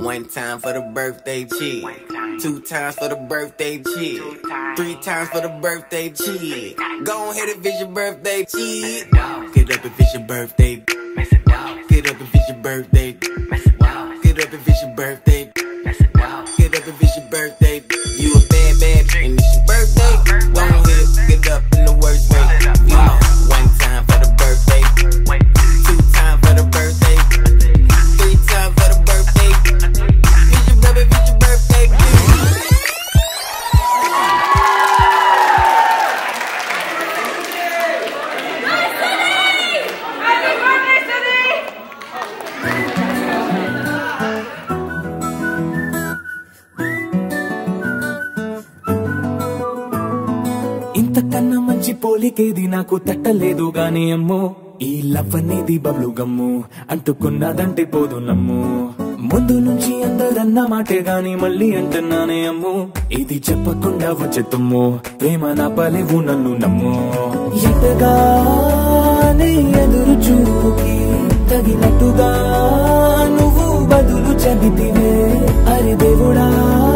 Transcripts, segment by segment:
One time for the birthday chick, 2 times for the birthday chick, 3 times for the birthday chick. Go ahead if it's your birthday chick. Get up if it's your birthday. Get up if it's your birthday. Get up if it's your birthday. Get up if it's your birthday. You a bad bitch and it's your birthday. Go ahead, get up in the worst way. You know, 1 time for the birthday, 2 times for the birthday, 3 times for the birthday. It's your birthday, it's your birthday. ఇంతకన్నా మంచి పోలికేది నాకు తట్టలేదు గాని అమ్మో, ఈ love అనేది బబ్లు గమ్ము అంటుకున్నదంటే పోదు నమ్ము. ముందు నుంచి అందరన్న మాటే గాని మళ్ళీ అంటున్నానే అమ్ము, ఇది చెప్పకుండా వచ్చే తుమ్ము ప్రేమ నా పలేవు నన్ను నమ్ము. ఎంతగానే ఎదురు చూకి తగినట్టుగా నువ్వు బదులు చెబితివే. అరే దేవుడా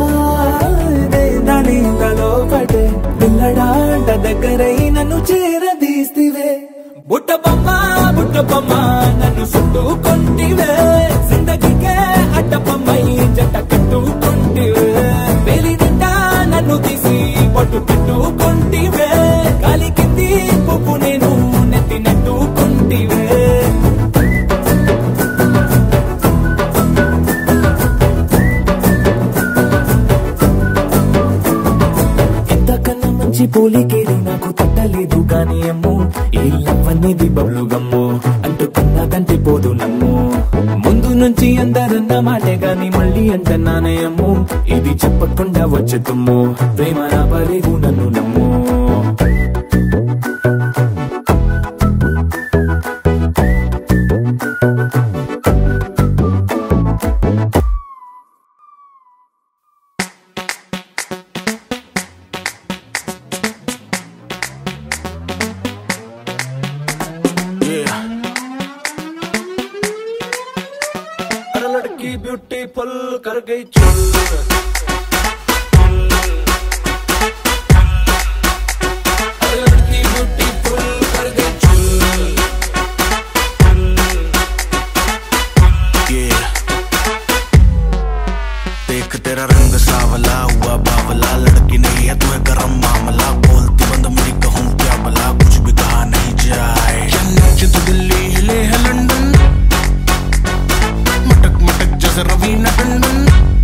దాని లోపటే పిల్లడాంట దగ్గరై నన్ను చేరదీస్తివే. బుట్ట బొమ్మ నన్ను చుట్టుకొంటివే. జిందగీకే అడ్డ బొమ్మై జంట కట్టుకొంటివే. వేలి నిండా నన్ను తీసి పట్టు పెట్టుకొంటివే. గాలి కింది పువ్వు నేను నెత్తినట్టుకొంటివే. పోలికేది నాకు తట్టలేదు గాని అమ్ము, ఈ లవ్ అనేది బబ్లు గమ్ము అంటుకున్నదంటే పోదు నమ్ము. ముందు నుంచి అందరన్న మాటే గాని మళ్ళీ అంటున్నానే అమ్ము, ఇది చెప్పకుండా వచ్చే తుమ్ము ప్రేమ నా పలేవు నన్ను నమ్ము. लड़की ब्यूटीफुल कर गई चुल, लड़की ब्यूटीफुल कर गई चुल. देख तेरा रंग सावला हुआ बावला, लड़की नहीं है तू है गरम मामला. बोलती बंद मेरी कहूँ क्या भला, कुछ भी कहा नहीं जाए. तो दिल्ली हिले है लंदन, जैसे रवीना टंडन.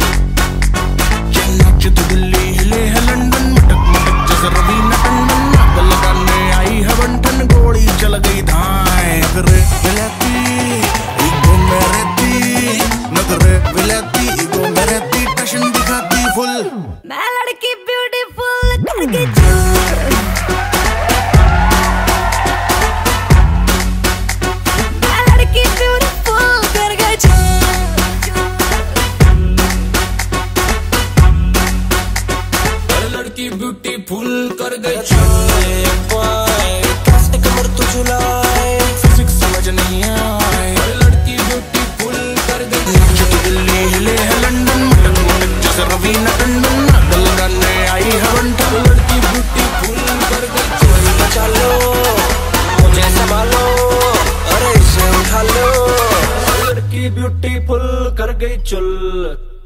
तो दिल्ली हिले है लंदन, मटक मटक जैसे रवीना टंडन. आग लगाने आई है बंठन, गोली चल गई धाए. नगरे विलाती ईगो में रहती, नगरे विलाती ईगो में रहती. टशन दिखाती फुल, मैं लड़की ब्यूटीफुल करके चूर. मैं लड़की ब्यूटीफुल करके चूर. लड़की ब्यूटीफुल कर गई कैसे कमर तो झुलाए, फिजिक्स समझ नहीं आए. लड़की ब्यूटीफुल कर गई. तो दिल्ली हिले है लंदन, मटक मटक जैसे रवीना टंडन. आग लगाने आई है बंठन, लड़की ब्यूटीफुल कर गई. बचा लो मुझे संभालो, अरे इसे उठा लो. लड़की ब्यूटीफुल कर गई चुल.